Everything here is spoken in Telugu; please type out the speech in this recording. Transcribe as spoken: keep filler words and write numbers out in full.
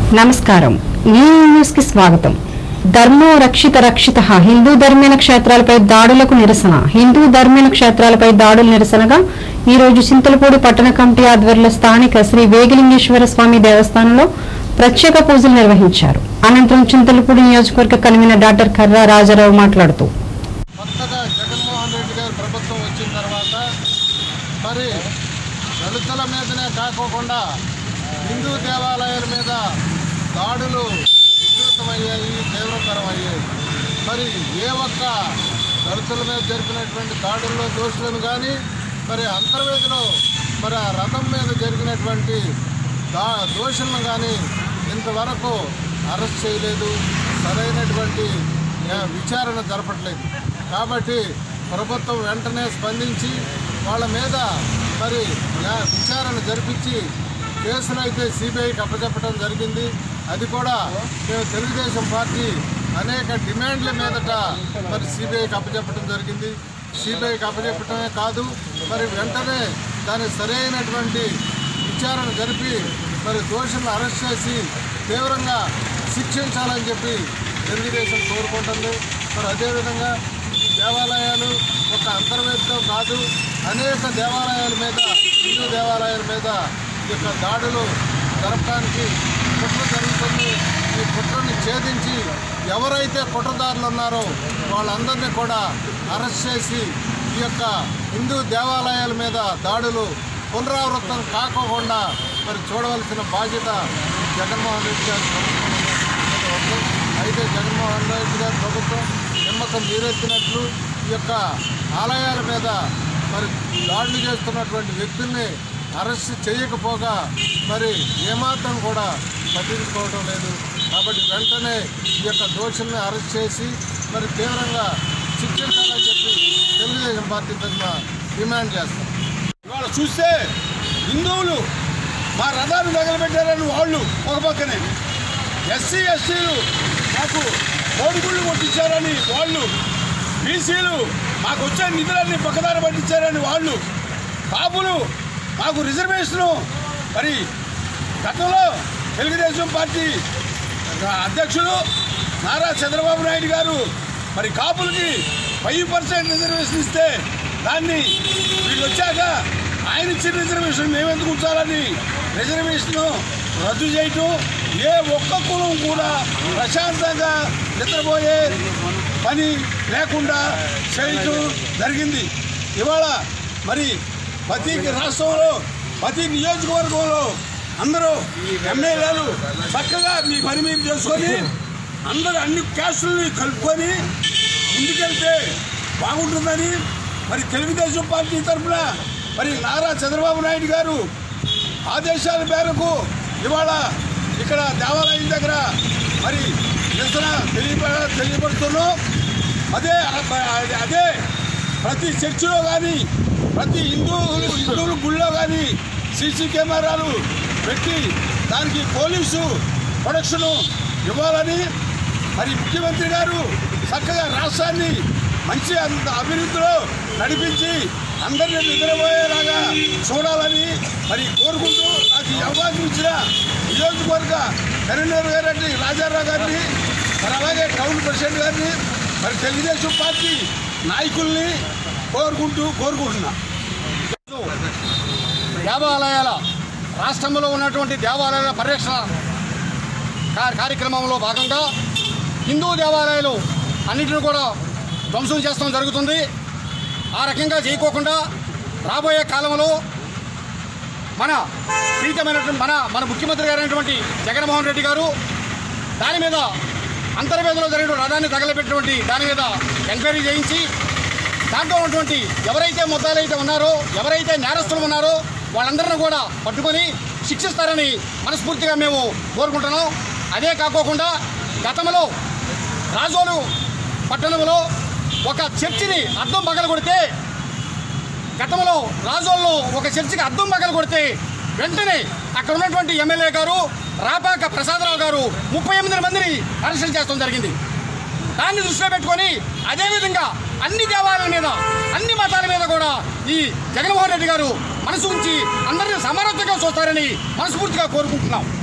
నమస్కారం న్యూస్ కి స్వాగతం। ధర్మో రక్షిత రక్షిత హిందూ ధర్మీయ క్షేత్రాలపై దాడులకు నిరసన హిందూ ధర్మీయ క్షేత్రాలపై దాడుల నిరసనగా ఈ రోజు చింతలపూడి పట్టణ కమిటీ ఆధ్వర్యంలో స్థానిక శ్రీ వేగిలింగేశ్వర స్వామి దేవస్థానంలో ప్రత్యేక పూజలు నిర్వహించారు। అనంతరం చింతలపూడి నియోజకవర్గ కన్వీనర్ డాక్టర్ కర్రా రాజారావు మాట్లాడుతూ కొత్తగా జగన్మోహన్ రెడ్డి గారి ప్రభుత్వం వచ్చిన తర్వాత మరి దళితుల మీదనే కాకోకుండా హిందూ దేవాలయాల మీద దాడులు విస్తృతమయ్యాయి, తీవ్రతరమయ్యాయి। మరి ఏ ఒక్క దళితుల మీద జరిపినటువంటి దాడుల్లో దోషులను కానీ మరి అంతర్వేదిలో మరి ఆ రథం మీద జరిగినటువంటి దా దోషులను కానీ ఇంతవరకు అరెస్ట్ చేయలేదు, సరైనటువంటి విచారణ జరపట్లేదు। కాబట్టి ప్రభుత్వం వెంటనే స్పందించి వాళ్ళ మీద మరి విచారణ జరిపించి కేసులు అయితే సిబిఐకి అప్పచెప్పడం జరిగింది। అది కూడా మేము తెలుగుదేశం పార్టీ అనేక డిమాండ్ల మీదట మరి సిబిఐకి అప్పచెప్పడం జరిగింది। సిబిఐకి అప్పచెప్పటమే కాదు, మరి వెంటనే దాని సరైనటువంటి విచారణ జరిపి మరి దోషులను అరెస్ట్ చేసి తీవ్రంగా శిక్షించాలని చెప్పి తెలుగుదేశం కోరుకుంటుంది। మరి అదేవిధంగా ఈ దేవాలయాలు ఒక అంతర్వేదితో కాదు, అనేక దేవాలయాల మీద, హిందూ దేవాలయాల మీద ఈ యొక్క దాడులు జరపడానికి కుట్ర జరుగుతుంది। ఈ కుట్రని ఛేదించి ఎవరైతే కుట్రదారులు ఉన్నారో వాళ్ళందరినీ కూడా అరెస్ట్ చేసి ఈ యొక్క హిందూ దేవాలయాల మీద దాడులు పునరావృతం కాకోకుండా మరి చూడవలసిన బాధ్యత జగన్మోహన్ రెడ్డి గారి ప్రభుత్వం। అయితే జగన్మోహన్ రెడ్డి గారి ప్రభుత్వం నిమ్మకం నీరెత్తినట్లు ఈ యొక్క ఆలయాల మీద మరి దాడులు చేస్తున్నటువంటి వ్యక్తుల్ని అరెస్ట్ చేయకపోగా మరి ఏమాత్రం కూడా పట్టించుకోవడం లేదు। కాబట్టి వెంటనే ఈ యొక్క దోషుల్ని అరెస్ట్ చేసి మరి తీవ్రంగా శిక్షించాలని చెప్పి తెలుగుదేశం పార్టీ తరఫున డిమాండ్ చేస్తాం। ఇవాళ చూస్తే హిందువులు మా రథాన్ని తగలబెట్టారని వాళ్ళు ఒక పక్కనే, ఎస్సీ ఎస్టీలు మాకు కోడిగుళ్ళు కొట్టించారని వాళ్ళు, బీసీలు మాకు వచ్చే నిధులన్నీ పక్కదారి పట్టించారని వాళ్ళు, కాపులు మాకు రిజర్వేషను మరి గతంలో తెలుగుదేశం పార్టీ అధ్యక్షులు నారా చంద్రబాబు నాయుడు గారు మరి కాపులకి ఫైవ్ పర్సెంట్ రిజర్వేషన్ ఇస్తే దాన్ని వీళ్ళు వచ్చాక ఆయన ఇచ్చిన రిజర్వేషన్ మేమెందుకు ఉంచాలని రిజర్వేషన్ రద్దు చేయటం, ఏ ఒక్క కులం కూడా ప్రశాంతంగా నిద్రపోయే పని లేకుండా చేయటం జరిగింది। ఇవాళ మరి ప్రతి రాష్ట్రంలో ప్రతి నియోజకవర్గంలో అందరూ ఎమ్మెల్యేలు చక్కగా మీ పని మీరు చేసుకొని అందరూ అన్ని క్యాస్టుల్ని కలుపుకొని ముందుకెళ్తే బాగుంటుందని మరి తెలుగుదేశం పార్టీ తరఫున మరి నారా చంద్రబాబు నాయుడు గారు ఆదేశాల మేరకు ఇవాళ ఇక్కడ దేవాలయం దగ్గర మరి నిరసన తెలియప తెలియపడుతున్నాం। అదే అదే ప్రతి చర్చిలో కానీ ప్రతి హిందూ హిందువుల గుళ్ళో కానీ సీసీ కెమెరాలు పెట్టి దానికి పోలీసు ప్రొటెక్షను ఇవ్వాలని మరి ముఖ్యమంత్రి గారు చక్కగా రాష్ట్రాన్ని మంచి అభివృద్ధిలో నడిపించి అందరినీ నిద్రపోయేలాగా చూడాలని మరి కోరుకుంటూ నాకు ఈ అవకాశం ఇచ్చిన నియోజకవర్గ కరీంనగర్ గారిని రాజారావు గారిని మరి అలాగే టౌన్ ప్రెసిడెంట్ గారిని మరి తెలుగుదేశం పార్టీ నాయకుల్ని కోరుకుంటూ కోరుకుంటున్నా। దేవాలయాల రాష్ట్రంలో ఉన్నటువంటి దేవాలయాల పరిరక్షణ కార్యక్రమంలో భాగంగా హిందూ దేవాలయాలు అన్నింటినీ కూడా ధ్వంసం చేస్తడం జరుగుతుంది। ఆ రకంగా చేయకోకుండా రాబోయే కాలంలో మన ప్రీతమైనటువంటి మన మన ముఖ్యమంత్రి గారైనటువంటి జగన్మోహన్ రెడ్డి గారు దాని మీద అంతర్వేదిలో జరిగిన రథాన్ని తగలబెట్టినటువంటి దాని మీద ఎంక్వైరీ చేయించి దాంట్లో ఉన్నటువంటి ఎవరైతే ముద్దాలైతే ఉన్నారో, ఎవరైతే నేరస్తులు ఉన్నారో వాళ్ళందరినీ కూడా పట్టుకొని శిక్షిస్తారని మనస్ఫూర్తిగా మేము కోరుకుంటున్నాం। అదే కాకోకుండా గతంలో రాజోలు పట్టణంలో ఒక చర్చిని అద్దం పగల కొడితే గతంలో రాజోల్లో ఒక చర్చికి అద్దం పగల కొడితే వెంటనే అక్కడ ఉన్నటువంటి ఎమ్మెల్యే గారు రాపాక ప్రసాదరావు గారు ముప్పై ఎనిమిది మందిని అరెస్ట్ చేయడం జరిగింది। దాన్ని దృష్టిలో పెట్టుకొని అదేవిధంగా అన్ని దేవాలయాల మీద అన్ని మతాల మీద కూడా ఈ జగన్మోహన్ రెడ్డి గారు మనసు ఉంచి అందరినీ సమానత్వంగా చూస్తారని మనస్ఫూర్తిగా కోరుకుంటున్నాం।